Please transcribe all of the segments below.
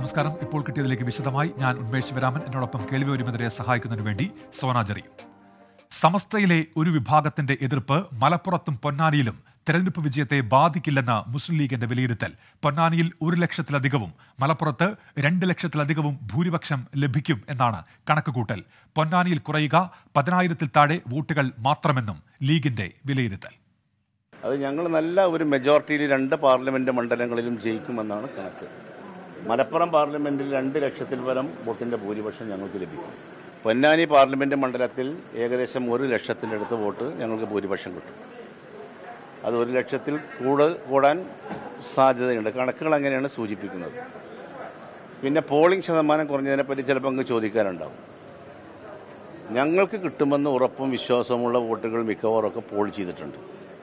നമസ്കാരം. ഇപ്പോൾ കിട്ടിയതിലേക്ക് വിശദമായി ഞാൻ ഉന്മേഷ് ശിവരാമൻ. എന്നോടൊപ്പം കേൾവിയോരുമെതിരെ സഹായിക്കുന്നതിന് വേണ്ടി സോന ജെറി. സമസ്തയിലെ ഒരു വിഭാഗത്തിന്റെ എതിർപ്പ് മലപ്പുറത്തും പൊന്നാനിയിലും തെരഞ്ഞെടുപ്പ് വിജയത്തെ ബാധിക്കില്ലെന്ന മുസ്ലിം ലീഗിന്റെ വിലയിരുത്തൽ. പൊന്നാനിയിൽ 1 ലക്ഷത്തിലധികവും മലപ്പുറത്ത് 2 ലക്ഷത്തിലധികവും ഭൂരിപക്ഷം ലഭിക്കും എന്നാണ് കണക്കുകൂട്ടൽ. പൊന്നാനിയിൽ കുറയുക 10,000-ൽ താഴെ വോട്ടുകൾ മാത്രമെന്നും ലീഗിന്റെ വിലയിരുത്തൽ. അത് ഞങ്ങൾ നല്ല ഒരു മെജോറിറ്റിയിൽ 2 പാർലമെന്റ് മണ്ഡലങ്ങളിലും ജയിക്കുമെന്നാണ് കണക്ക്. മലപ്പുറം പാർലമെന്റിൽ 2 ലക്ഷത്തിൽ പരം വോട്ടിന്റെ ഭൂരിപക്ഷം ഞങ്ങൾക്ക് ലഭിക്കും. പൊന്നാനി പാർലമെന്റ് മണ്ഡലത്തിൽ ഏകദേശം 1 ലക്ഷത്തിനടുത്ത് വോട്ട് ഞങ്ങൾക്ക് ഭൂരിപക്ഷം കിട്ടും. അത് 1 ലക്ഷത്തിൽ കൂടാൻ സാധ്യതയുണ്ട്. കണക്കുകൾ അങ്ങനെയാണ് സൂചിപ്പിക്കുന്നത്. പിന്നെ പോളിംഗ് ശതമാനം കുറഞ്ഞതിനെപ്പറ്റി ചിലപ്പോൾ അങ്ങ് ചോദിക്കാനുണ്ടാവും. ഞങ്ങൾക്ക് കിട്ടുമെന്ന് ഉറപ്പും വിശ്വാസവുമുള്ള വോട്ടുകൾ മിക്കവാറൊക്കെ പോൾ ചെയ്തിട്ടുണ്ട്.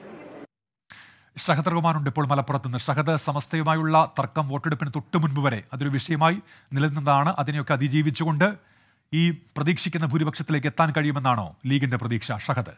ഷഹദ് റഹ്മാനുണ്ട് ഇപ്പോൾ മലപ്പുറത്ത് നിന്ന്. ഷഹദ്, സമസ്തയുമായുള്ള തർക്കം വോട്ടെടുപ്പിന് തൊട്ടു മുൻപ് വരെ അതൊരു വിഷയമായി നിലനിന്നതാണ്. അതിനെയൊക്കെ അതിജീവിച്ചുകൊണ്ട് ഈ പ്രതീക്ഷിക്കുന്ന ഭൂരിപക്ഷത്തിലേക്ക് എത്താൻ കഴിയുമെന്നാണോ ലീഗിന്റെ പ്രതീക്ഷ? ഷഹദ്.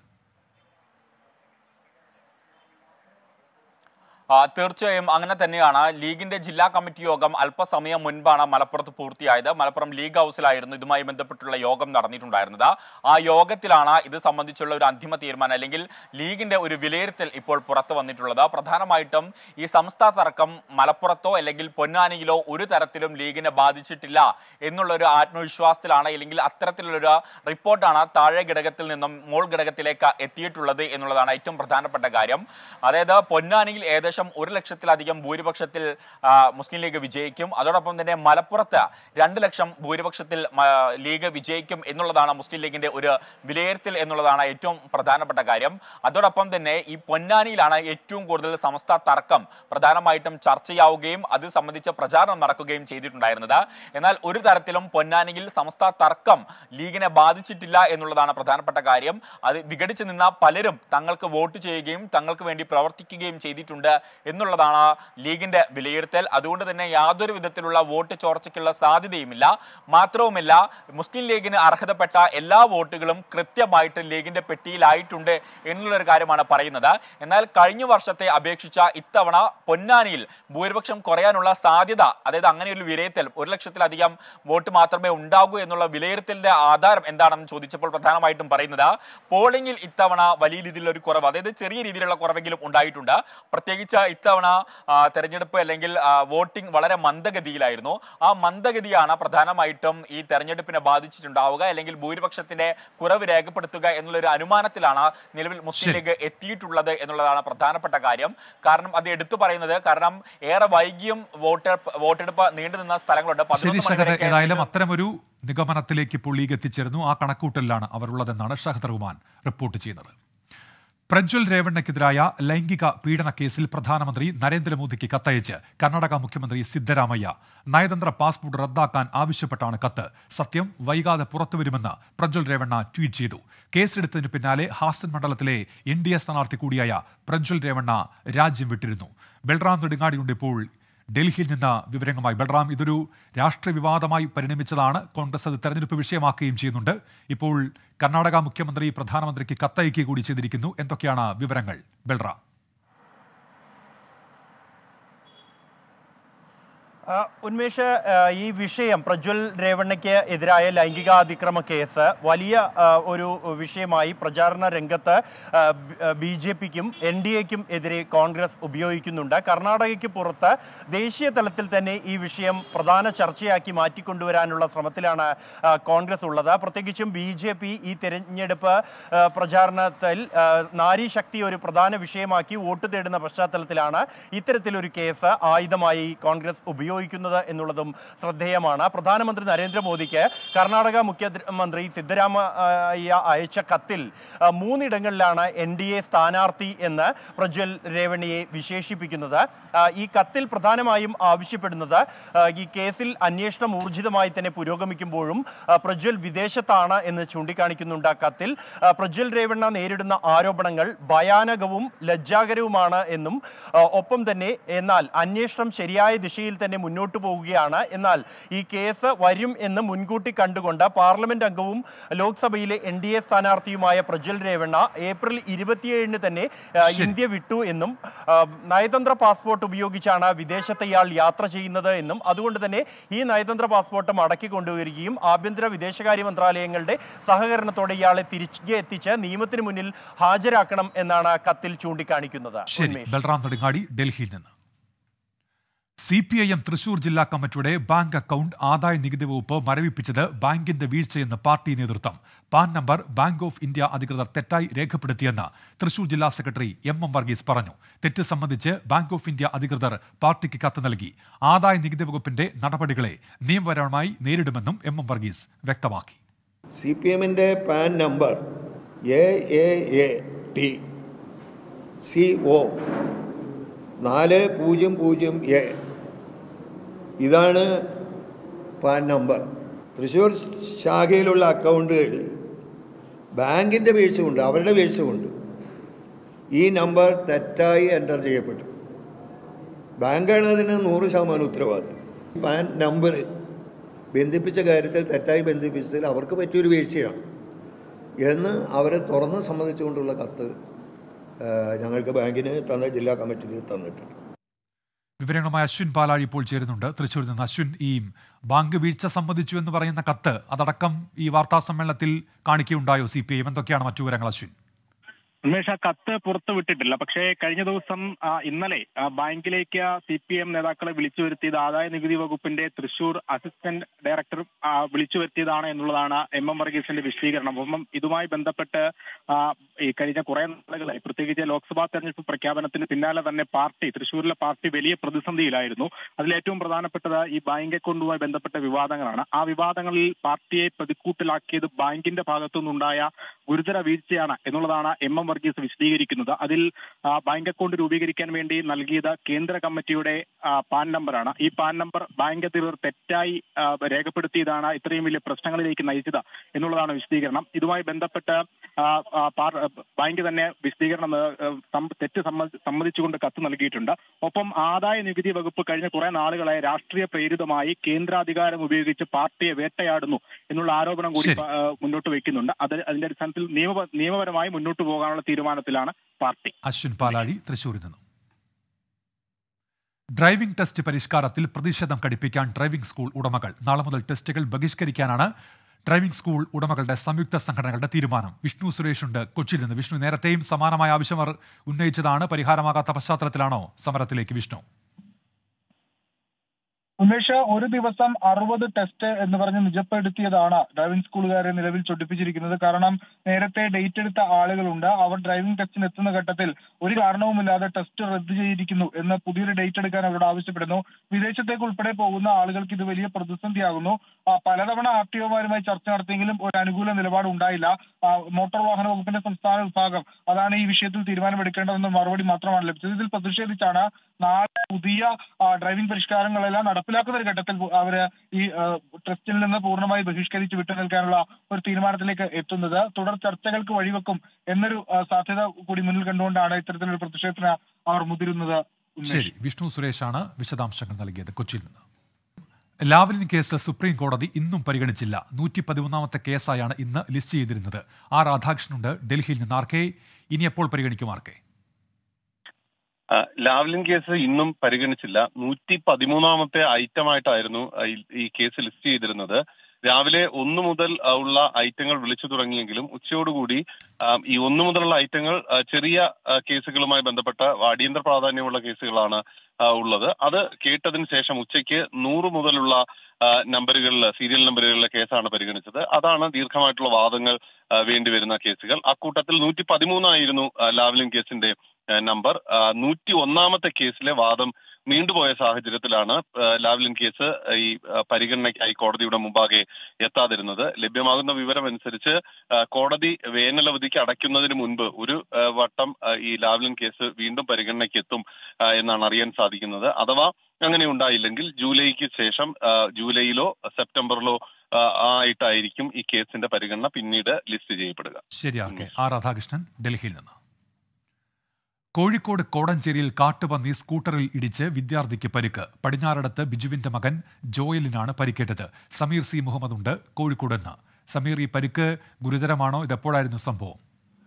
തീർച്ചയായും അങ്ങനെ തന്നെയാണ്. ലീഗിന്റെ ജില്ലാ കമ്മിറ്റി യോഗം അല്പസമയം മുൻപാണ് മലപ്പുറത്ത് പൂർത്തിയായത്. മലപ്പുറം ലീഗ് ഹൗസിലായിരുന്നു ഇതുമായി ബന്ധപ്പെട്ടുള്ള യോഗം നടന്നിട്ടുണ്ടായിരുന്നത്. ആ യോഗത്തിലാണ് ഇത് സംബന്ധിച്ചുള്ള ഒരു അന്തിമ തീരുമാനം അല്ലെങ്കിൽ ലീഗിന്റെ ഒരു വിലയിരുത്തൽ ഇപ്പോൾ പുറത്തു വന്നിട്ടുള്ളത്. പ്രധാനമായിട്ടും ഈ സംസ്ഥാന തർക്കം മലപ്പുറത്തോ അല്ലെങ്കിൽ പൊന്നാനിയിലോ ഒരു തരത്തിലും ലീഗിനെ ബാധിച്ചിട്ടില്ല എന്നുള്ളൊരു ആത്മവിശ്വാസത്തിലാണ്, അല്ലെങ്കിൽ അത്തരത്തിലുള്ളൊരു റിപ്പോർട്ടാണ് താഴെ ഘടകത്തിൽ നിന്നും മോൾ ഘടകത്തിലേക്ക് എത്തിയിട്ടുള്ളത് എന്നുള്ളതാണ് ഏറ്റവും പ്രധാനപ്പെട്ട കാര്യം. അതായത് പൊന്നാനിയിൽ ഏകദേശം 1 ലക്ഷത്തിലധികം ഭൂരിപക്ഷത്തിൽ മുസ്ലിം ലീഗ് വിജയിക്കും. അതോടൊപ്പം തന്നെ മലപ്പുറത്ത് 2 ലക്ഷം ഭൂരിപക്ഷത്തിൽ ലീഗ് വിജയിക്കും എന്നുള്ളതാണ് മുസ്ലിം ലീഗിന്റെ ഒരു വിലയിരുത്തൽ എന്നുള്ളതാണ് ഏറ്റവും പ്രധാനപ്പെട്ട കാര്യം. അതോടൊപ്പം തന്നെ ഈ പൊന്നാനിയിലാണ് ഏറ്റവും കൂടുതൽ സമസ്ത തർക്കം പ്രധാനമായിട്ടും ചർച്ചയാവുകയും അത് സംബന്ധിച്ച പ്രചാരണം നടക്കുകയും ചെയ്തിട്ടുണ്ടായിരുന്നത്. എന്നാൽ ഒരു തരത്തിലും പൊന്നാനിയിൽ സമസ്ത തർക്കം ലീഗിനെ ബാധിച്ചിട്ടില്ല എന്നുള്ളതാണ് പ്രധാനപ്പെട്ട കാര്യം. അത് വിഘടിച്ചു നിന്ന പലരും തങ്ങൾക്ക് വോട്ട് ചെയ്യുകയും തങ്ങൾക്ക് വേണ്ടി പ്രവർത്തിക്കുകയും ചെയ്തിട്ടുണ്ട് എന്നുള്ളതാണ് ലീഗിന്റെ വിലയിരുത്തൽ. അതുകൊണ്ട് തന്നെ യാതൊരു വിധത്തിലുള്ള വോട്ട് ചോർച്ചയ്ക്കുള്ള സാധ്യതയുമില്ല. മാത്രവുമല്ല, മുസ്ലിം ലീഗിന് അർഹതപ്പെട്ട എല്ലാ വോട്ടുകളും കൃത്യമായിട്ട് ലീഗിന്റെ പെട്ടിയിലായിട്ടുണ്ട് എന്നുള്ളൊരു കാര്യമാണ് പറയുന്നത്. എന്നാൽ കഴിഞ്ഞ വർഷത്തെ അപേക്ഷിച്ച ഇത്തവണ പൊന്നാനിയിൽ ഭൂരിപക്ഷം കുറയാനുള്ള സാധ്യത, അതായത് അങ്ങനെ ഒരു വിലയിരുത്തൽ 1 ലക്ഷത്തിലധികം വോട്ട് മാത്രമേ ഉണ്ടാകൂ എന്നുള്ള വിലയിരുത്തലിന്റെ ആധാരം എന്താണെന്ന് ചോദിച്ചപ്പോൾ പ്രധാനമായിട്ടും പറയുന്നത് പോളിംഗിൽ ഇത്തവണ വലിയ രീതിയിലുള്ള ഒരു കുറവ്, അതായത് ചെറിയ രീതിയിലുള്ള കുറവെങ്കിലും ഉണ്ടായിട്ടുണ്ട്. പ്രത്യേകിച്ച് ഇത്തവണ തെരഞ്ഞെടുപ്പ് അല്ലെങ്കിൽ വോട്ടിംഗ് വളരെ മന്ദഗതിയിലായിരുന്നു. ആ മന്ദഗതിയാണ് പ്രധാനമായിട്ടും ഈ തെരഞ്ഞെടുപ്പിനെ ബാധിച്ചിട്ടുണ്ടാവുക, അല്ലെങ്കിൽ ഭൂരിപക്ഷത്തിന്റെ കുറവ് രേഖപ്പെടുത്തുക എന്നുള്ളൊരു അനുമാനത്തിലാണ് നിലവിൽ മുസ്ലിം ലീഗ് എത്തിയിട്ടുള്ളത് എന്നുള്ളതാണ് പ്രധാനപ്പെട്ട കാര്യം. കാരണം അത് എടുത്തു പറയുന്നത്, കാരണം ഏറെ വൈകിയും വോട്ടെടുപ്പ് നീണ്ടുനിന്ന സ്ഥലങ്ങളുണ്ട്. ഏതായാലും അത്തരമൊരു നിഗമനത്തിലേക്ക് ഇപ്പോൾ ലീഗ് എത്തിച്ചേർന്നു. ആ കണക്കൂട്ടലിലാണ് അവർ ഉള്ളതെന്നാണ് ഷഹദ് റഹ്മാൻ റിപ്പോർട്ട് ചെയ്യുന്നത്. പ്രജ്വൽ രേവണ്ണയ്ക്കെതിരായ ലൈംഗിക പീഡന കേസിൽ പ്രധാനമന്ത്രി നരേന്ദ്രമോദിക്ക് കത്തയച്ച് കർണാടക മുഖ്യമന്ത്രി സിദ്ധരാമയ്യ. നയതന്ത്ര പാസ്പോർട്ട് റദ്ദാക്കാൻ ആവശ്യപ്പെട്ടാണ് കത്ത്. സത്യം വൈകാതെ പുറത്തുവരുമെന്ന് പ്രജ്വൽ രേവണ്ണ ട്വീറ്റ് ചെയ്തു. കേസെടുത്തതിന് പിന്നാലെ ഹാസൻ മണ്ഡലത്തിലെ NDA സ്ഥാനാർത്ഥി കൂടിയായ പ്രജ്വൽ രേവണ്ണ രാജ്യം വിട്ടിരുന്നു. ബൽറാം നെടുങ്ങാടിയുണ്ട് ഇപ്പോൾ ഡൽഹിയിൽ നിന്ന് വിവരങ്ങളുമായി. ബൽറാം, ഇതൊരു രാഷ്ട്രീയ വിവാദമായി പരിണമിച്ചതാണ്. കോൺഗ്രസ് അത് തെരഞ്ഞെടുപ്പ് വിഷയമാക്കുകയും ചെയ്യുന്നുണ്ട്. ഇപ്പോൾ കർണാടക മുഖ്യമന്ത്രി പ്രധാനമന്ത്രിക്ക് കത്തയക്കുക കൂടി ചെയ്തിരിക്കുന്നു. എന്തൊക്കെയാണ് വിവരങ്ങൾ ബൽറാം? ഉന്മേഷ്, ഈ വിഷയം പ്രജ്വൽ രേവണ്ണയ്ക്ക് എതിരായ ലൈംഗികാതിക്രമ കേസ് വലിയ ഒരു വിഷയമായി പ്രചാരണ രംഗത്ത് BJPക്കും NDAക്കും എതിരെ കോൺഗ്രസ് ഉപയോഗിക്കുന്നുണ്ട്. കർണാടകയ്ക്ക് പുറത്ത് ദേശീയ തലത്തിൽ തന്നെ ഈ വിഷയം പ്രധാന ചർച്ചയാക്കി മാറ്റിക്കൊണ്ടുവരാനുള്ള ശ്രമത്തിലാണ് കോൺഗ്രസ് ഉള്ളത്. പ്രത്യേകിച്ചും BJP ഈ തെരഞ്ഞെടുപ്പ് പ്രചാരണത്തിൽ നാരീശക്തി ഒരു പ്രധാന വിഷയമാക്കി വോട്ട് തേടുന്ന പശ്ചാത്തലത്തിലാണ് ഇത്തരത്തിലൊരു കേസ് ആയുധമായി കോൺഗ്രസ് ഉപയോഗിക്കുന്നത് എന്നുള്ളതും ശ്രദ്ധേയമാണ്. പ്രധാനമന്ത്രി നരേന്ദ്രമോദിക്ക് കർണാടക മുഖ്യമന്ത്രി സിദ്ധരാമയ്യ അയച്ച കത്തിൽ 3 ഇടങ്ങളിലാണ് NDA സ്ഥാനാർത്ഥി എന്ന് പ്രജ്വൽ രേവണ്ണയെ വിശേഷിപ്പിക്കുന്നത്. ഈ കത്തിൽ പ്രധാനമായും ആവശ്യപ്പെടുന്നത് ഈ കേസിൽ അന്വേഷണം ഊർജിതമായി തന്നെ പുരോഗമിക്കുമ്പോഴും പ്രജ്വൽ വിദേശത്താണ് എന്ന് ചൂണ്ടിക്കാണിക്കുന്നുണ്ട്. കത്തിൽ പ്രജ്വൽ രേവണ്ണ നേരിടുന്ന ആരോപണങ്ങൾ ഭയാനകവും ലജ്ജാകരവുമാണ് എന്നും ഒപ്പം തന്നെ എന്നാൽ അന്വേഷണം ശരിയായ ദിശയിൽ തന്നെ മുന്നോട്ട് പോവുകയാണ്. എന്നാൽ ഈ കേസ് വരും എന്ന് മുൻകൂട്ടി കണ്ടുകൊണ്ട് പാർലമെന്റ് അംഗവും ലോക്സഭയിലെ NDA സ്ഥാനാർത്ഥിയുമായ പ്രജ്വൽ രേവണ്ണ ഏപ്രിൽ 27 തന്നെ ഇന്ത്യ വിട്ടു എന്നും നയതന്ത്ര പാസ്പോർട്ട് ഉപയോഗിച്ചാണ് വിദേശത്ത് ഇയാൾ യാത്ര ചെയ്യുന്നത് എന്നും അതുകൊണ്ട് തന്നെ ഈ നയതന്ത്ര പാസ്പോർട്ട് മടക്കി കൊണ്ടുവരികയും ആഭ്യന്തര വിദേശകാര്യ മന്ത്രാലയങ്ങളുടെ സഹകരണത്തോടെ ഇയാളെ തിരികെ എത്തിച്ച് നിയമത്തിന് മുന്നിൽ ഹാജരാക്കണം എന്നാണ് കത്തിൽ ചൂണ്ടിക്കാണിക്കുന്നത്. ബൽറാം നെടുങ്ങാടി, ഡൽഹിയിൽ നിന്ന്. CPIM തൃശൂർ ജില്ലാ കമ്മിറ്റിയുടെ ബാങ്ക് അക്കൗണ്ട് ആദായ നികുതി വകുപ്പ് മരവിപ്പിച്ചത് ബാങ്കിന്റെ വീഴ്ചയെന്ന് പാർട്ടി നേതൃത്വം. PAN number bank of India അധികൃതർ തെറ്റായി രേഖപ്പെടുത്തിയെന്ന് തൃശൂർ ജില്ലാ സെക്രട്ടറി MM വർഗീസ് പറഞ്ഞു. തെറ്റ് സംബന്ധിച്ച് ബാങ്ക് ഓഫ് ഇന്ത്യ അധികൃതർ പാർട്ടിക്ക് കത്ത് നൽകി. ആദായ നികുതി വകുപ്പിന്റെ നടപടികളെ നിയമപരമായി നേരിടുമെന്നും MM വർഗീസ് വ്യക്തമാക്കി. CPMന്റെ PAN number AAAT CO 400A ഇതാണ് പാൻ നമ്പർ. തൃശ്ശൂർ ശാഖയിലുള്ള അക്കൗണ്ടുകൾ ബാങ്കിൻ്റെ വീഴ്ച കൊണ്ട്, അവരുടെ വീഴ്ച കൊണ്ട് ഈ നമ്പർ തെറ്റായി എൻ്റർ ചെയ്യപ്പെട്ടു. ബാങ്കാണ് അതിന് 100% ഉത്തരവാദി. പാൻ നമ്പർ ബന്ധിപ്പിച്ച കാര്യത്തിൽ തെറ്റായി ബന്ധിപ്പിച്ചതിൽ അവർക്ക് പറ്റിയൊരു വീഴ്ചയാണ് എന്ന് അവരെ തുറന്ന് സമ്മതിച്ചുകൊണ്ടുള്ള കത്ത് ഞങ്ങൾക്ക് ബാങ്കിന് ജില്ലാ കമ്മിറ്റിക്ക് തന്നിട്ടുണ്ട്. വിവരങ്ങളുമായി അശ്വിൻ പാലാഴി ഇപ്പോൾ ചേരുന്നുണ്ട് തൃശ്ശൂരിൽ നിന്ന്. അശ്വിൻ, ഈ ബാങ്ക് വീഴ്ച സംബന്ധിച്ചു എന്ന് പറയുന്ന കത്ത് അതടക്കം ഈ വാർത്താ സമ്മേളനത്തിൽ കാണിക്കുകയുണ്ടായോ CPIM? എന്തൊക്കെയാണ് മറ്റു വിവരങ്ങൾ അശ്വിൻ? ഉന്മേഷ, കത്ത് പുറത്തുവിട്ടിട്ടില്ല. പക്ഷേ കഴിഞ്ഞ ദിവസം ഇന്നലെ ബാങ്കിലേക്ക് CPM നേതാക്കളെ വിളിച്ചു വരുത്തിയത് ആദായ നികുതി വകുപ്പിന്റെ തൃശൂർ അസിസ്റ്റന്റ് ഡയറക്ടർ വിളിച്ചു വരുത്തിയതാണ് എന്നുള്ളതാണ് MM വർഗീസിന്റെ വിശദീകരണം. ഒപ്പം ഇതുമായി ബന്ധപ്പെട്ട് ഈ കഴിഞ്ഞ കുറെ നാളുകളായി, പ്രത്യേകിച്ച് ലോക്സഭാ തെരഞ്ഞെടുപ്പ് പ്രഖ്യാപനത്തിന് പിന്നാലെ തന്നെ തൃശൂരിലെ പാർട്ടി വലിയ പ്രതിസന്ധിയിലായിരുന്നു. അതിലേറ്റവും പ്രധാനപ്പെട്ടത് ഈ ബാങ്ക് അക്കൗണ്ടുമായി ബന്ധപ്പെട്ട വിവാദങ്ങളാണ്. ആ വിവാദങ്ങളിൽ പാർട്ടിയെ പ്രതിക്കൂട്ടിലാക്കിയത് ബാങ്കിന്റെ ഭാഗത്തുനിന്നുണ്ടായ ഗുരുതര വീഴ്ചയാണ് എന്നുള്ളതാണ് MM വർഗീസ് വിശദീകരിക്കുന്നത്. അതിൽ ബാങ്ക് അക്കൗണ്ട് രൂപീകരിക്കാൻ വേണ്ടി നൽകിയത് കേന്ദ്ര കമ്മിറ്റിയുടെ പാൻ നമ്പറാണ്. ഈ പാൻ നമ്പർ ബാങ്ക് അധികൃതർ തെറ്റായി രേഖപ്പെടുത്തിയതാണ് ഇത്രയും വലിയ പ്രശ്നങ്ങളിലേക്ക് നയിച്ചത് എന്നുള്ളതാണ് വിശദീകരണം. ഇതുമായി ബന്ധപ്പെട്ട് ബാങ്ക് തന്നെ വിശദീകരണം തെറ്റ് സമ്മതിച്ചുകൊണ്ട് കത്ത് നൽകിയിട്ടുണ്ട്. ഒപ്പം ആദായ നികുതി വകുപ്പ് കഴിഞ്ഞ കുറെ നാളുകളായി രാഷ്ട്രീയ പ്രേരിതമായി കേന്ദ്രാധികാരം ഉപയോഗിച്ച് പാർട്ടിയെ വേട്ടയാടുന്നു എന്നുള്ള ആരോപണം കൂടി മുന്നോട്ട് വയ്ക്കുന്നുണ്ട്. അതിന്റെ അടിസ്ഥാനത്തിൽ നിയമപരമായി മുന്നോട്ട് പോകാനുള്ള തീരുമാനത്തിലാണ് പാർട്ടി. അശ്വിൻ പാലാഴി, തൃശൂരിൽ നിന്നും. ഡ്രൈവിംഗ് ടെസ്റ്റ് പരിഷ്കാരത്തിൽ പ്രതിഷേധം കടുപ്പിക്കാൻ ഡ്രൈവിംഗ് സ്കൂൾ ഉടമകൾ. നാളെ മുതൽ ടെസ്റ്റുകൾ ബഹിഷ്കരിക്കാനാണ് ഡ്രൈവിംഗ് സ്കൂൾ ഉടമകളുടെ സംയുക്ത സംഘടനകളുടെ തീരുമാനം. വിഷ്ണു സുരേഷ് ഉണ്ട് കൊച്ചിയിൽ നിന്ന്. വിഷ്ണു, നേരത്തെയും സമാനമായ ആവശ്യം അവർ ഉന്നയിച്ചതാണ്. പരിഹാരമാകാത്ത പശ്ചാത്തലത്തിലാണോ സമരത്തിലേക്ക് വിഷ്ണു? ഉമേഷ്, ഒരു ദിവസം 60 ടെസ്റ്റ് എന്ന് പറഞ്ഞ് നിജപ്പെടുത്തിയതാണ് ഡ്രൈവിംഗ് സ്കൂളുകാരെ നിലവിൽ ചൊടിപ്പിച്ചിരിക്കുന്നത്. കാരണം നേരത്തെ ഡേറ്റ് എടുത്ത ആളുകളുണ്ട്. അവർ ഡ്രൈവിംഗ് ടെസ്റ്റിന് എത്തുന്ന ഘട്ടത്തിൽ ഒരു കാരണവുമില്ലാതെ ടെസ്റ്റ് റദ്ദ് ചെയ്തിരിക്കുന്നു എന്ന് പുതിയൊരു ഡേറ്റ് എടുക്കാൻ അവരോട് ആവശ്യപ്പെടുന്നു. വിദേശത്തേക്ക് ഉൾപ്പെടെ പോകുന്ന ആളുകൾക്ക് ഇത് വലിയ പ്രതിസന്ധിയാകുന്നു. പലതവണ RTOമാരുമായി ചർച്ച നടത്തിയെങ്കിലും ഒരു അനുകൂല നിലപാട് ഉണ്ടായില്ല. മോട്ടോർ വാഹന വകുപ്പിന്റെ സംസ്ഥാന വിഭാഗം അതാണ് ഈ വിഷയത്തിൽ തീരുമാനമെടുക്കേണ്ടതെന്ന മറുപടി മാത്രമാണ് ലഭിച്ചത്. ഇതിൽ പ്രതിഷേധിച്ചാണ് നാളെ പുതിയ ഡ്രൈവിംഗ് പരിഷ്കാരങ്ങളെല്ലാം നടപ്പിലാക്കുന്ന ഒരു ഘട്ടത്തിൽ അവര് ഈ ടെസ്റ്റിൽ നിന്ന് പൂർണ്ണമായി ബഹിഷ്കരിച്ച് വിട്ടുനിൽക്കാനുള്ള ഒരു തീരുമാനത്തിലേക്ക് എത്തുന്നത്. തുടർ ചർച്ചകൾക്ക് വഴിവെക്കും എന്നൊരു സാധ്യത കൂടി മുന്നിൽ കണ്ടുകൊണ്ടാണ് ഇത്തരത്തിലൊരു പ്രതിഷേധത്തിന് അവർ മുതിരുന്നത്. ശരി, വിഷ്ണു സുരേഷാണ് വിശദാംശങ്ങൾ നൽകിയത് കൊച്ചിയിൽ നിന്ന്. ലാവ്ലിൻ കേസ് സുപ്രീം കോടതി ഇന്നും പരിഗണിച്ചില്ല. 113ാമത്തെ കേസായാണ് ഇന്ന് ലിസ്റ്റ് ചെയ്തിരുന്നത്. രാധാകൃഷ്ണനുണ്ട് ഡൽഹിയിൽ നിന്ന്. ആർക്കെ, ഇനി എപ്പോൾ പരിഗണിക്കും? ആർക്കെ, ലാവ്ലിൻ കേസ് ഇന്നും പരിഗണിച്ചില്ല. 113ാമത്തെ ഐറ്റമായിട്ടായിരുന്നു ഈ കേസ് ലിസ്റ്റ് ചെയ്തിരുന്നത്. രാവിലെ 1 മുതൽ ഉള്ള ഐറ്റങ്ങൾ വിളിച്ചു തുടങ്ങിയെങ്കിലും ഉച്ചയോടുകൂടി ഈ 1 മുതലുള്ള ഐറ്റങ്ങൾ ചെറിയ കേസുകളുമായി ബന്ധപ്പെട്ട അടിയന്തര പ്രാധാന്യമുള്ള കേസുകളാണ് ഉള്ളത്. അത് കേട്ടതിന് ശേഷം ഉച്ചയ്ക്ക് 100 മുതലുള്ള നമ്പറുകളിൽ, സീരിയൽ നമ്പറുകളിലെ കേസാണ് പരിഗണിച്ചത്. അതാണ് ദീർഘമായിട്ടുള്ള വാദങ്ങൾ വേണ്ടിവരുന്ന കേസുകൾ. അക്കൂട്ടത്തിൽ 113 ലാവ്ലിൻ കേസിന്റെ നമ്പർ. 101ാമത്തെ കേസിലെ വാദം നീണ്ടുപോയ സാഹചര്യത്തിലാണ് ലാവ്ലിൻ കേസ് ഈ പരിഗണനയ്ക്കായി കോടതിയുടെ മുമ്പാകെ എത്താതിരുന്നത്. ലഭ്യമാകുന്ന വിവരം അനുസരിച്ച് കോടതി വേനലവധിക്ക് അടയ്ക്കുന്നതിന് മുൻപ് ഒരു വട്ടം ഈ ലാവ്ലിൻ കേസ് വീണ്ടും പരിഗണനയ്ക്ക് എത്തും എന്നാണ് അറിയാൻ സാധിക്കുന്നത്. അഥവാ അങ്ങനെ ഉണ്ടായില്ലെങ്കിൽ ജൂലൈക്ക് ശേഷം ജൂലൈയിലോ സെപ്റ്റംബറിലോ ആയിട്ടായിരിക്കും ഈ കേസിന്റെ പരിഗണന പിന്നീട് ലിസ്റ്റ് ചെയ്യപ്പെടുക. ശരിയാക്കെ. രാധാകൃഷ്ണൻ ഡൽഹിയിൽ നിന്ന്. കോഴിക്കോട് കോടഞ്ചേരിയിൽ കാട്ടുപന്നി സ്കൂട്ടറിൽ ഇടിച്ച് വിദ്യാർത്ഥിക്ക് പരിക്ക്. പടിഞ്ഞാറടത്ത് ബിജുവിന്റെ മകൻ ജോയലിനാണ് പരിക്കേറ്റത്. സമീർ സി മുഹമ്മദ് ഉണ്ട് കോഴിക്കോട് നിന്ന്. സമീർ, ഈ പരിക്ക് ഗുരുതരമാണോ? ഇതെപ്പോഴായിരുന്നു സംഭവം?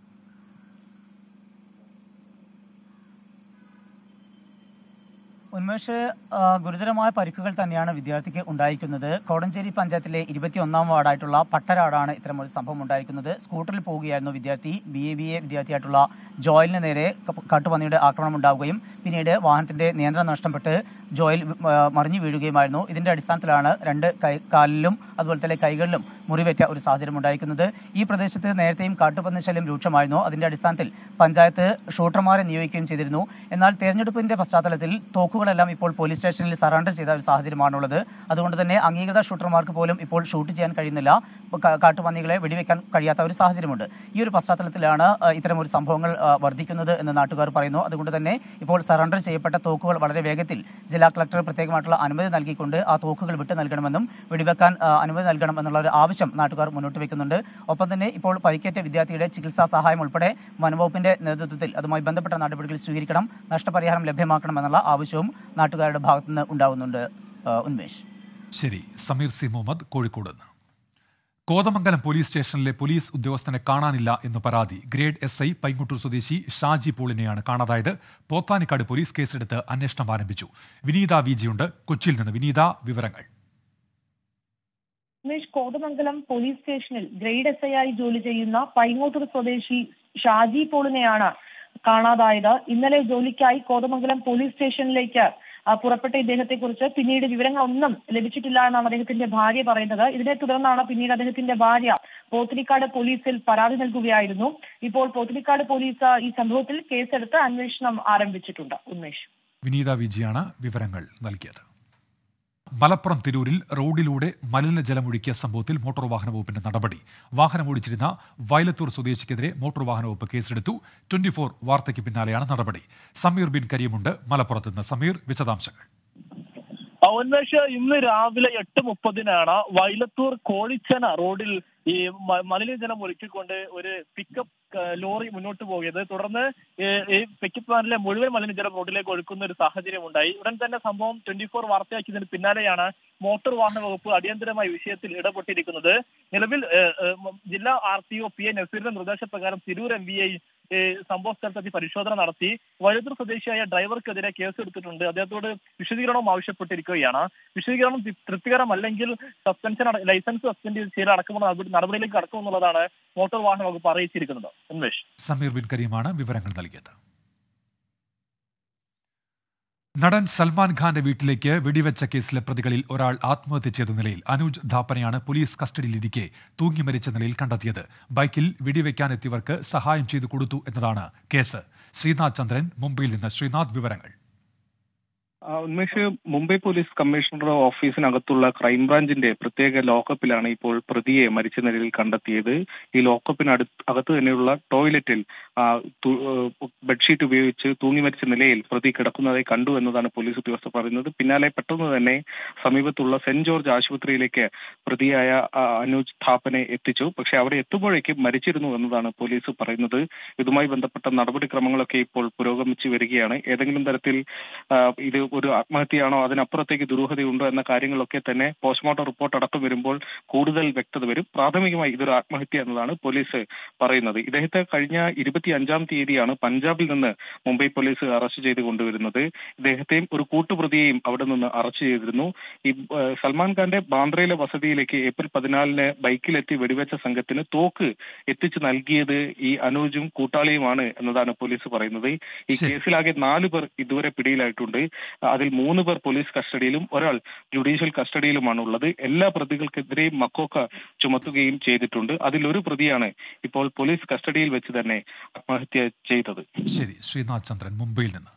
ഉന്മേഷ്, ഗുരുതരമായ പരിക്കുകൾ തന്നെയാണ് വിദ്യാർത്ഥിക്ക് ഉണ്ടായിരിക്കുന്നത്. കോടഞ്ചേരി പഞ്ചായത്തിലെ 21-ാം വാർഡായിട്ടുള്ള പട്ടരാടാണ് ഇത്തരമൊരു സംഭവം ഉണ്ടായിരിക്കുന്നത്. സ്കൂട്ടറിൽ പോവുകയായിരുന്നു വിദ്യാർത്ഥി. BA വിദ്യാർത്ഥിയായിട്ടുള്ള ജോയലിന് നേരെ കാട്ടുപന്നിയുടെ ആക്രമണം ഉണ്ടാവുകയും പിന്നീട് വാഹനത്തിന്റെ നിയന്ത്രണം നഷ്ടപ്പെട്ട് ജോയൽ മറിഞ്ഞു വീഴുകയുമായിരുന്നു. ഇതിന്റെ അടിസ്ഥാനത്തിലാണ് രണ്ട് കാലിലും അതുപോലെ തന്നെ കൈകളിലും മുറിവേറ്റ ഒരു സാഹചര്യം ഉണ്ടായിരിക്കുന്നത്. ഈ പ്രദേശത്ത് നേരത്തെയും കാട്ടുപന്നി ശല്യം രൂക്ഷമായിരുന്നു. അതിന്റെ അടിസ്ഥാനത്തിൽ പഞ്ചായത്ത് ഷൂട്ടർമാരെ നിയോഗിക്കുകയും ചെയ്തിരുന്നു. എന്നാൽ തെരഞ്ഞെടുപ്പിന്റെ പശ്ചാത്തലത്തിൽ തോക്കുകളെല്ലാം ഇപ്പോൾ പോലീസ് സ്റ്റേഷനിൽ സറണ്ടർ ചെയ്ത ഒരു സാഹചര്യമാണുള്ളത്. അതുകൊണ്ട് തന്നെ അംഗീകൃത ഷൂട്ടർമാർക്ക് പോലും ഇപ്പോൾ ഷൂട്ട് ചെയ്യാൻ കഴിയുന്നില്ല. കാട്ടുപന്നികളെ വെടിവെക്കാൻ കഴിയാത്ത ഒരു സാഹചര്യമുണ്ട്. ഈ ഒരു പശ്ചാത്തലത്തിലാണ് ഇത്തരമൊരു സംഭവങ്ങൾ വർദ്ധിക്കുന്നത് എന്ന് നാട്ടുകാർ പറയുന്നു. അതുകൊണ്ട് തന്നെ ഇപ്പോൾ സറണ്ടർ ചെയ്യപ്പെട്ട തോക്കുകൾ വളരെ വേഗത്തിൽ ജില്ലാ കളക്ടർ പ്രത്യേകമായിട്ടുള്ള അനുമതി നൽകിക്കൊണ്ട് ആ തോക്കുകൾ വിട്ടു നൽകണമെന്നും വെടിവെക്കാൻ അനുമതി നൽകണം എന്നുള്ള ഒരു ആവശ്യം നാട്ടുകാർ മുന്നോട്ട് വെക്കുന്നുണ്ട്. ഒപ്പം തന്നെ ഇപ്പോൾ പരിക്കേറ്റ വിദ്യാർത്ഥിയുടെ ചികിത്സാ സഹായം ഉൾപ്പെടെ വനംവകുപ്പിന്റെ നേതൃത്വത്തിൽ അതുമായി ബന്ധപ്പെട്ട നടപടികൾ സ്വീകരിക്കണം, നഷ്ടപരിഹാരം ലഭ്യമാക്കണം എന്നുള്ള ആവശ്യവും നാട്ടുകാരുടെ ഭാഗത്തുനിന്ന് ഉണ്ടാകുന്നുണ്ട്. ഉന്മേഷ്. ശരി. സമീർ സി മുഹമ്മദ് കോഴിക്കോട്. കോതമംഗലം പോലീസ് സ്റ്റേഷനിലെ പോലീസ് ഉദ്യോഗസ്ഥനെ കാണാനില്ല എന്ന് പരാതി. ഗ്രേഡ് SI പൈങ്ങുട്ടൂർ സ്വദേശി ഷാജി പോളിനെയാണ് കാണാതായത്. പോത്താനിക്കാട് പോലീസ് കേസെടുത്ത് അന്വേഷണം ആരംഭിച്ചു. വിനീത VG ഉണ്ട് കൊച്ചിയിൽ നിന്ന്. വിനീത, വിവരങ്ങൾ. കോതമംഗലം പോലീസ് സ്റ്റേഷനിൽ ഗ്രേഡ് SI ആയി ജോലി ചെയ്യുന്ന പൈങ്ങോട്ടൂർ സ്വദേശി ഷാജി പോളിനെയാണ് കാണാതായത്. ഇന്നലെ ജോലിക്കായി കോതമംഗലം പോലീസ് സ്റ്റേഷനിലേക്ക് പുറപ്പെട്ട ഇദ്ദേഹത്തെ കുറിച്ച് പിന്നീട് വിവരങ്ങളൊന്നും ലഭിച്ചിട്ടില്ല എന്നാണ് അദ്ദേഹത്തിന്റെ ഭാര്യ പറയുന്നത്. ഇതിനെ തുടർന്നാണ് പിന്നീട് അദ്ദേഹത്തിന്റെ ഭാര്യ പോത്തനിക്കാട് പോലീസിൽ പരാതി നൽകുകയായിരുന്നു. ഇപ്പോൾ പോത്തനിക്കാട് പോലീസ് ഈ സംഭവത്തിൽ കേസെടുത്ത് അന്വേഷണം ആരംഭിച്ചിട്ടുണ്ട്. ഉന്മേഷ്. വിനീത VGയാണ് വിവരങ്ങൾ നൽകിയത്. മലപ്പുറം തിരൂരിൽ റോഡിലൂടെ മലിനജലമൊഴുക്കിയ സംഭവത്തിൽ മോട്ടോർ വാഹന വകുപ്പിന്റെ നടപടി. വാഹനമോടിച്ചിരുന്ന വയലത്തൂർ സ്വദേശിക്കെതിരെ മോട്ടോർ വാഹന വകുപ്പ് കേസെടുത്തു. 24 വാർത്തയ്ക്ക് പിന്നാലെയാണ് നടപടി. സമീർ ബിൻ കരീമുണ്ട് മലപ്പുറത്ത് നിന്ന്. സമീർ, വിശദാംശങ്ങൾ. ഉന്മേഷ്, ഇന്ന് രാവിലെ 8:30 വയലത്തൂർ കോഴിച്ചന റോഡിൽ ഈ മലിനജലം ഒഴുക്കിക്കൊണ്ട് ഒരു പിക്കപ്പ് ലോറി മുന്നോട്ട് പോയത്. തുടർന്ന് ഈ പിക്കപ്പ് വാനിലെ മുഴുവൻ മലിനജലം റോഡിലേക്ക് ഒഴുക്കുന്ന ഒരു സാഹചര്യം ഉണ്ടായി. ഉടൻ തന്നെ സംഭവം 24 വാർത്തയാക്കിയതിന് പിന്നാലെയാണ് മോട്ടോർ വാഹന വകുപ്പ് അടിയന്തരമായി വിഷയത്തിൽ ഇടപെട്ടിരിക്കുന്നത്. നിലവിൽ ജില്ലാ RTO PA നസീറിന്റെ നിർദ്ദേശപ്രകാരം തിരൂർ MVA സംഭവ സ്ഥലത്തെത്തി പരിശോധന നടത്തി. വഴുതൂർ സ്വദേശിയായ ഡ്രൈവർക്കെതിരെ കേസെടുത്തിട്ടുണ്ട്. അദ്ദേഹത്തോട് വിശദീകരണവും ആവശ്യപ്പെട്ടിരിക്കുകയാണ്. വിശദീകരണം തൃപ്തികരമല്ലെങ്കിൽ ലൈസൻസ് സസ്പെൻഡ് ചെയ്യൽ അടക്കമുള്ള നടപടിയിലേക്ക് കടക്കുമെന്നുള്ളതാണ് മോട്ടോർ വാഹന വകുപ്പ് അറിയിച്ചിരിക്കുന്നത്. ഉന്മേഷ്. സമീർ ബിൻ കരീമാണ് വിവരങ്ങൾ നൽകിയത്. നടൻ സൽമാൻ ഖാന്റെ വീട്ടിലേക്ക് വെടിവെച്ച കേസിലെ പ്രതികളിൽ ഒരാൾ ആത്മഹത്യ ചെയ്ത നിലയിൽ അനൂജ് ധാപ്പനെയാണ് പോലീസ് കസ്റ്റഡിയിലിരിക്കെ തൂങ്ങി മരിച്ച നിലയിൽ കണ്ടെത്തിയത്. ബൈക്കിൽ വെടിവെക്കാനെത്തിയവർക്ക് സഹായം ചെയ്തു കൊടുത്തു എന്നതാണ് കേസ്. ശ്രീനാഥ് ചന്ദ്രൻ മുംബൈയിൽ നിന്ന്. ശ്രീനാഥ്, വിവരങ്ങൾ. ഉന്മേഷ്, മുംബൈ പോലീസ് കമ്മീഷണറുടെ ഓഫീസിനകത്തുള്ള ക്രൈംബ്രാഞ്ചിന്റെ പ്രത്യേക ലോക്കപ്പിലാണ് ഇപ്പോൾ പ്രതിയെ മരിച്ച നിലയിൽ കണ്ടെത്തിയത്. ഈ ലോക്കപ്പിനകത്ത് തന്നെയുള്ള ടോയ്ലറ്റിൽ ബെഡ്ഷീറ്റ് ഉപയോഗിച്ച് തൂങ്ങി മരിച്ച നിലയിൽ പ്രതി കിടക്കുന്നതായി കണ്ടു എന്നതാണ് പോലീസ് ഉദ്യോഗസ്ഥർ പറയുന്നത്. പിന്നാലെ പെട്ടെന്ന് തന്നെ സമീപത്തുള്ള സെന്റ് ജോർജ് ആശുപത്രിയിലേക്ക് പ്രതിയായ അനൂജ് ഥാപ്പനെ എത്തിച്ചു. പക്ഷെ അവിടെ എത്തുമ്പോഴേക്കും മരിച്ചിരുന്നു എന്നതാണ് പോലീസ് പറയുന്നത്. ഇതുമായി ബന്ധപ്പെട്ട നടപടിക്രമങ്ങളൊക്കെ ഇപ്പോൾ പുരോഗമിച്ചു വരികയാണ്. ഏതെങ്കിലും തരത്തിൽ ഇത് ഒരു ആത്മഹത്യയാണോ, അതിനപ്പുറത്തേക്ക് ദുരൂഹതയുണ്ടോ എന്ന കാര്യങ്ങളൊക്കെ തന്നെ പോസ്റ്റ്മോർട്ടം റിപ്പോർട്ട് അടക്കം വരുമ്പോൾ കൂടുതൽ വ്യക്തത വരും. പ്രാഥമികമായി ഇതൊരു ആത്മഹത്യ എന്നതാണ് പോലീസ് പറയുന്നത്. ഇദ്ദേഹത്തെ കഴിഞ്ഞ 25-ാം തീയതിയാണ് പഞ്ചാബിൽ നിന്ന് മുംബൈ പോലീസ് അറസ്റ്റ് ചെയ്ത് കൊണ്ടുവരുന്നത്. ഇദ്ദേഹത്തെയും ഒരു കൂട്ടുപ്രതിയെയും അവിടെ നിന്ന് അറസ്റ്റ് ചെയ്തിരുന്നു. ഈ സൽമാൻ ഖാന്റെ ബാന്ദ്രയിലെ വസതിയിലേക്ക് ഏപ്രിൽ 14 ബൈക്കിലെത്തി വെടിവെച്ച സംഘത്തിന് തോക്ക് എത്തിച്ചു നൽകിയത് ഈ അനൂജും കൂട്ടാളിയുമാണ് എന്നതാണ് പോലീസ് പറയുന്നത്. ഈ കേസിലാകെ 4 പേർ ഇതുവരെ പിടിയിലായിട്ടുണ്ട്. അതിൽ 3 പേർ പോലീസ് കസ്റ്റഡിയിലും ഒരാൾ ജുഡീഷ്യൽ കസ്റ്റഡിയിലുമാണ് ഉള്ളത്. എല്ലാ പ്രതികൾക്കെതിരെയും മക്കോക്ക ചുമത്തുകയും ചെയ്തിട്ടുണ്ട്. അതിലൊരു പ്രതിയാണ് ഇപ്പോൾ പോലീസ് കസ്റ്റഡിയിൽ വെച്ച് തന്നെ ആത്മഹത്യ ചെയ്തത്. ശരി. ശ്രീനാഥ് ചന്ദ്രൻ മുംബൈയിൽ നിന്ന്.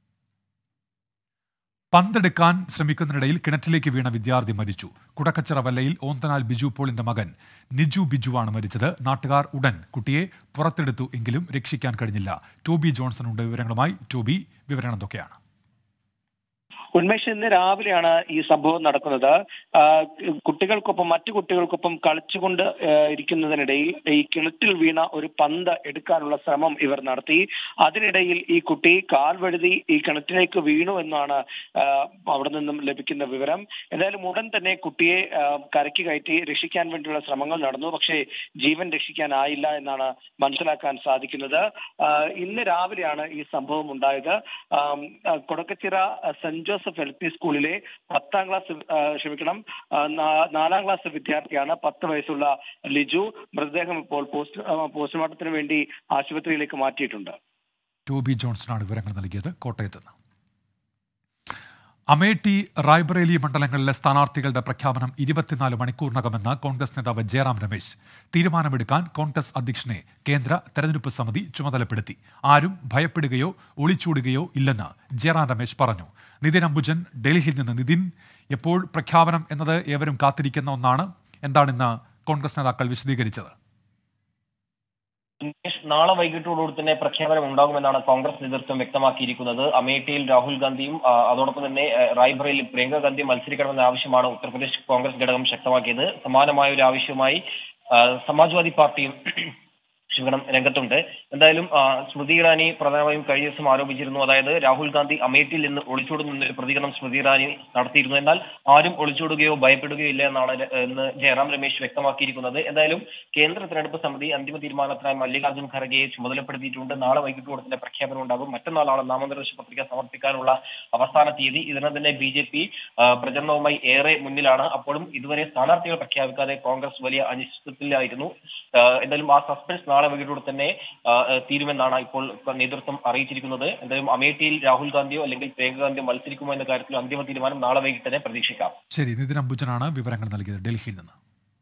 പന്തെടുക്കാൻ ശ്രമിക്കുന്നതിനിടയിൽ കിണറ്റിലേക്ക് വീണ വിദ്യാർത്ഥി മരിച്ചു. കുടക്കച്ചിറ വല്ലയിൽ ഓന്തനാൽ ബിജു പോളിന്റെ മകൻ നിജു ബിജുവാണ് മരിച്ചത്. നാട്ടുകാർ ഉടൻ കുട്ടിയെ പുറത്തെടുത്തു എങ്കിലും രക്ഷിക്കാൻ കഴിഞ്ഞില്ല. ടോബി ജോൺസൺ ഉണ്ട് വിവരങ്ങളുമായി. ടോബി, വിവരങ്ങൾ എന്തൊക്കെയാണ്? ഉന്മേഷ്, ഇന്ന് രാവിലെയാണ് ഈ സംഭവം നടക്കുന്നത്. മറ്റു കുട്ടികൾക്കൊപ്പം കളിച്ചുകൊണ്ട് ഇരിക്കുന്നതിനിടയിൽ ഈ കിണറ്റിൽ വീണ ഒരു പന്ത് എടുക്കാനുള്ള ശ്രമം ഇവർ നടത്തി. അതിനിടയിൽ ഈ കുട്ടി കാൽ വഴുതി ഈ കിണറ്റിലേക്ക് വീണു എന്നാണ് അവിടെ നിന്നും ലഭിക്കുന്ന വിവരം. എന്തായാലും ഉടൻ തന്നെ കുട്ടിയെ കരയ്ക്ക് കയറ്റി രക്ഷിക്കാൻ വേണ്ടിയുള്ള ശ്രമങ്ങൾ നടന്നു. പക്ഷേ ജീവൻ രക്ഷിക്കാനായില്ല എന്നാണ് മനസ്സിലാക്കാൻ സാധിക്കുന്നത്. ഇന്ന് രാവിലെയാണ് ഈ സംഭവം ഉണ്ടായത്. കൊടക്കച്ചിറ സെന്റ് ജോസഫ് LP സ്കൂളിലെ 4ാം ക്ലാസ് വിദ്യാർത്ഥിയാണ് 10 വയസ്സുള്ള ലിജു. മൃതദേഹം ഇപ്പോൾ പോസ്റ്റ്മോർട്ടത്തിന് വേണ്ടി ആശുപത്രിയിലേക്ക് മാറ്റിയിട്ടുണ്ട്. ടോബി ജോൺസണാണ് വിവരങ്ങൾ നൽകിയത് കോട്ടയത്ത് നിന്ന്. അമേഠി റായ്ബറേലി മണ്ഡലങ്ങളിലെ സ്ഥാനാർത്ഥികളുടെ പ്രഖ്യാപനം 24 മണിക്കൂറിനകമെന്ന് കോൺഗ്രസ് നേതാവ് ജയറാം രമേശ്. തീരുമാനമെടുക്കാൻ കോൺഗ്രസ് അധ്യക്ഷനെ കേന്ദ്ര തെരഞ്ഞെടുപ്പ് സമിതി ചുമതലപ്പെടുത്തി. ആരും ഭയപ്പെടുകയോ ഒളിച്ചൂടുകയോ ഇല്ലെന്ന് ജയറാം രമേശ് പറഞ്ഞു. നിതിൻ അംബുജൻ, ഡൽഹിയിൽ നിന്ന്. നിതിൻ, എപ്പോൾ പ്രഖ്യാപനം എന്നത് ഏവരും കാത്തിരിക്കുന്ന ഒന്നാണ്. എന്താണിന്ന് കോൺഗ്രസ് നേതാക്കൾ വിശദീകരിച്ചത്? നാളെ വൈകിട്ടോടുകൂടി തന്നെ പ്രഖ്യാപനം ഉണ്ടാകുമെന്നാണ് കോൺഗ്രസ് നേതൃത്വം വ്യക്തമാക്കിയിരിക്കുന്നത്. അമേഠിയിൽ രാഹുൽ ഗാന്ധിയും അതോടൊപ്പം തന്നെ റായ്ബറേലിയിൽ പ്രിയങ്ക ഗാന്ധി മത്സരിക്കണമെന്ന ആവശ്യമാണ് ഉത്തർപ്രദേശ് കോൺഗ്രസ് ഘടകം ശക്തമാക്കിയത്. സമാനമായ ഒരു ആവശ്യവുമായി സമാജ്വാദി പാർട്ടിയും രംഗത്തുണ്ട്. എന്തായാലും സ്മൃതി ഇറാനി പ്രധാനമായും കഴിഞ്ഞ ദിവസം ആരോപിച്ചിരുന്നു. അതായത് രാഹുൽ ഗാന്ധി അമേഠിയിൽ നിന്ന് ഒളിച്ചോടുന്നൊരു പ്രതികരണം സ്മൃതി ഇറാനി നടത്തിയിരുന്നു. എന്നാൽ ആരും ഒളിച്ചോടുകയോ ഭയപ്പെടുകയോ ഇല്ല എന്നാണ് ഇന്ന് ജയറാം രമേശ് വ്യക്തമാക്കിയിരിക്കുന്നത്. എന്തായാലും കേന്ദ്ര തെരഞ്ഞെടുപ്പ് സമിതി അന്തിമ തീരുമാനത്തിനായി മല്ലികാർജ്ജുൻ ഖർഗെയെ ചുമതലപ്പെടുത്തിയിട്ടുണ്ട്. നാളെ വൈകിട്ടോടെ തന്നെ പ്രഖ്യാപനം ഉണ്ടാകും. മറ്റന്നാളാണ് നാമനിർദ്ദേശ പത്രിക സമർപ്പിക്കാനുള്ള അവസാന തീയതി. ഇതിനെ തന്നെ BJP പ്രചരണവുമായി ഏറെ മുന്നിലാണ്. അപ്പോഴും ഇതുവരെ സ്ഥാനാർത്ഥികൾ പ്രഖ്യാപിക്കാതെ കോൺഗ്രസ് വലിയ അനിശ്ചിതത്വത്തിലായിരുന്നു. എന്തായാലും ആ സസ്പെൻസ് നാളെ വൈകിട്ടോടെ തന്നെ തീരുമെന്നാണ് ഇപ്പോൾ നേതൃത്വം അറിയിച്ചിരിക്കുന്നത്. എന്തായാലും അമേഠിയിൽ രാഹുൽ ഗാന്ധിയോ അല്ലെങ്കിൽ പ്രിയങ്ക ഗാന്ധിയോ മത്സരിക്കുമോ എന്ന കാര്യത്തിൽ അന്തിമ തീരുമാനം നാളെ വൈകിട്ട് തന്നെ പ്രതീക്ഷിക്കാം. ശരി, നിതിൻ അംബുജനാണ് വിവരങ്ങൾ നൽകിയത് ഡൽഹിയിൽ നിന്ന്.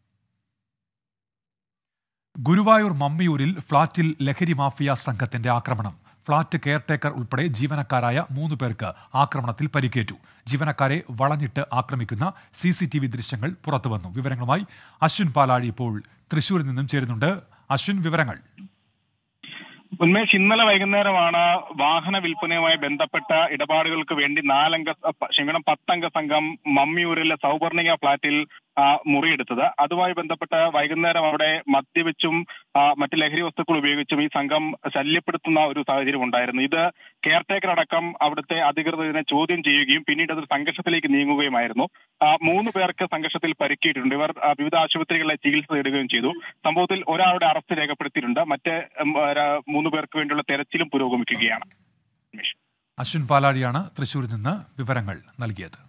ഗുരുവായൂർ മമ്മിയൂരിൽ ഫ്ളാറ്റിൽ ലഹരി മാഫിയ സംഘത്തിന്റെ ആക്രമണം. ഫ്ളാറ്റ് കെയർടേക്കർ ഉൾപ്പെടെ ജീവനക്കാരായ 3 പേർക്ക് ആക്രമണത്തിൽ പരിക്കേറ്റു. ജീവനക്കാരെ വളഞ്ഞിട്ട് ആക്രമിക്കുന്ന CCTV ദൃശ്യങ്ങൾ പുറത്തുവന്നു. വിവരങ്ങളുമായി അശ്വിൻ പാലാഴി ഇപ്പോൾ തൃശൂരിൽ നിന്നും ചേരുന്നുണ്ട്. അശ്വിൻ, വിവരങ്ങൾ. ഉന്മേഷ്, ഇന്നലെ വൈകുന്നേരമാണ് വാഹന വിൽപ്പനയുമായി ബന്ധപ്പെട്ട ഇടപാടുകൾക്ക് വേണ്ടി 10 അംഗ സംഘം മമ്മിയൂരിലെ സൗവർണിക ഫ്ളാറ്റിൽ മുറിയെടുത്തത്. അതുമായി ബന്ധപ്പെട്ട് വൈകുന്നേരം അവിടെ മദ്യപിച്ചും മറ്റ് ലഹരി വസ്തുക്കൾ ഉപയോഗിച്ചും ഈ സംഘം ശല്യപ്പെടുത്തുന്ന ഒരു സാഹചര്യം ഉണ്ടായിരുന്നു. ഇത് കെയർടേക്കർ അടക്കം അവിടുത്തെ അധികൃതരെ ചോദ്യം ചെയ്യുകയും പിന്നീട് അത് സംഘർഷത്തിലേക്ക് നീങ്ങുകയുമായിരുന്നു. 3 പേർക്ക് സംഘർഷത്തിൽ പരിക്കേറ്റിട്ടുണ്ട്. ഇവർ വിവിധ ആശുപത്രികളിലെ ചികിത്സ തേടുകയും ചെയ്തു. സംഭവത്തിൽ ഒരാളുടെ അറസ്റ്റ് രേഖപ്പെടുത്തിയിട്ടുണ്ട്. മറ്റ് 3 പേർക്ക് വേണ്ടിയുള്ള തെരച്ചിലും പുരോഗമിക്കുകയാണ്. അശ്വിൻ പാലാഴിയാണ് തൃശൂരിൽ നിന്ന് വിവരങ്ങൾ നൽകിയത്.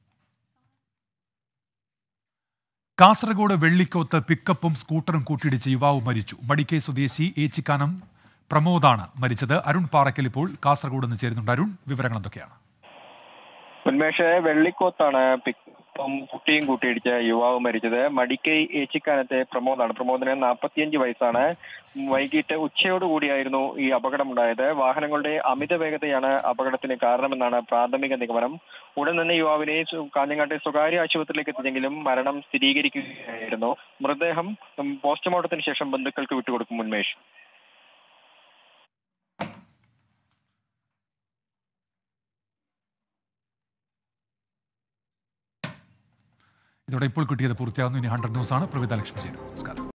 കാസർഗോഡ് വെള്ളിക്കോത്ത് പിക്കപ്പും സ്കൂട്ടറും കൂട്ടിയിടിച്ച് യുവാവ് മരിച്ചു. മടിക്കൈ സ്വദേശി ഏച്ചിക്കാനം പ്രമോദാണ് മരിച്ചത്. അരുൺ പാറക്കൽ ഇപ്പോൾ കാസർഗോഡ് നിന്ന് ചേരുന്നുണ്ട്. അരുൺ, വിവരങ്ങൾ എന്തൊക്കെയാണ്? ഉന്മേഷ്, വെള്ളിക്കോത്താണ് പിക്കപ്പും കുട്ടിയും കൂട്ടിയിടിച്ച യുവാവ് മരിച്ചത്. മടിക്കൈ ഏച്ചിക്കാനത്തെ പ്രമോദാണ്. പ്രമോദിന് 45 വയസ്സാണ്. വൈകിട്ട് ഉച്ചയോടുകൂടിയായിരുന്നു ഈ അപകടമുണ്ടായത്. വാഹനങ്ങളുടെ അമിത വേഗതയാണ് അപകടത്തിന് കാരണമെന്നാണ് പ്രാഥമിക നിഗമനം. ഉടൻ തന്നെ യുവാവിനെ കാഞ്ഞങ്ങാട്ടെ സ്വകാര്യ ആശുപത്രിയിലേക്ക് എത്തിച്ചെങ്കിലും മരണം സ്ഥിരീകരിക്കുകയായിരുന്നു. മൃതദേഹം പോസ്റ്റ്മോർട്ടത്തിന് ശേഷം ബന്ധുക്കൾക്ക് വിട്ടുകൊടുക്കും. ഉന്മേഷ്, ഇതോടെ ഇപ്പോൾ കിട്ടിയത് പൂർത്തിയാകുന്നു. ഇനി 100 ന്യൂസാണ്. പ്രവിത ലക്ഷ്മി ചേരും. നമസ്കാരം.